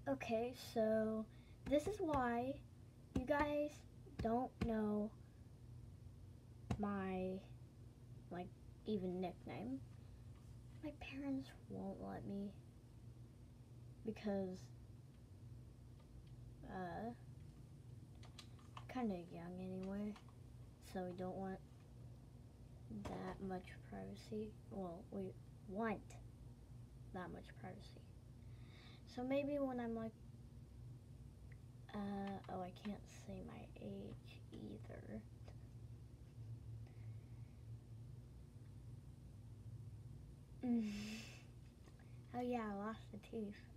Okay, so this is why you guys don't know my, like, even nickname. My parents won't let me because, kind of young anyway, so we don't want that much privacy. Well, we want that much privacy. So maybe when I'm like, oh, I can't say my age either. Oh yeah, I lost a tooth.